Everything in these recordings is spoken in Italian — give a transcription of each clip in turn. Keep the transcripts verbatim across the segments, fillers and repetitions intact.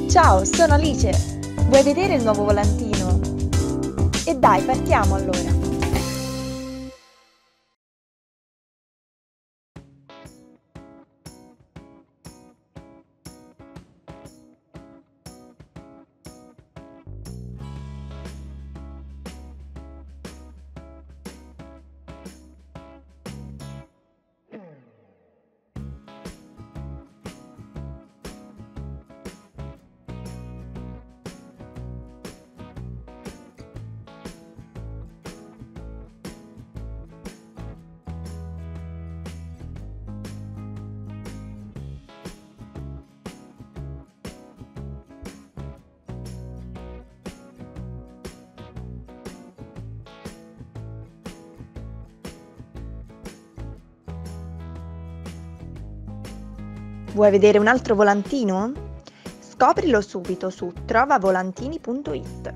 Ciao, sono Alice. Vuoi vedere il nuovo volantino? E dai, partiamo allora. Vuoi vedere un altro volantino? Scoprilo subito su trovavolantini punto it.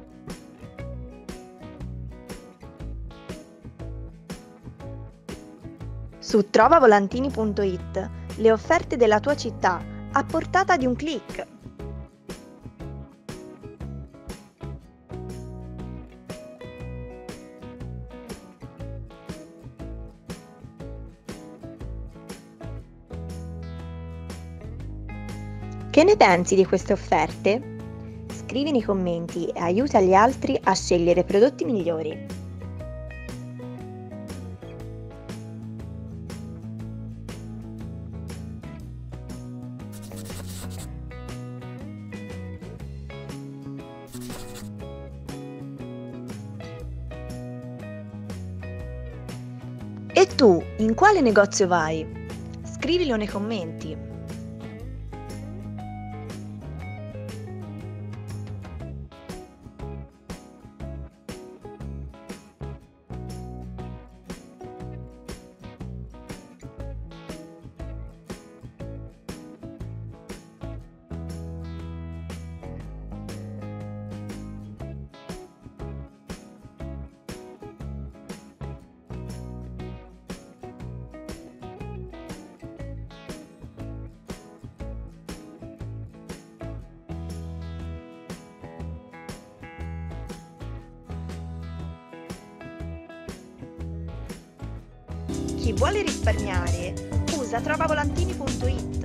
Su trovavolantini punto it le offerte della tua città a portata di un clic. Che ne pensi di queste offerte? Scrivi nei commenti e aiuta gli altri a scegliere prodotti migliori. E tu, in quale negozio vai? Scrivilo nei commenti. Chi vuole risparmiare usa trovavolantini punto it.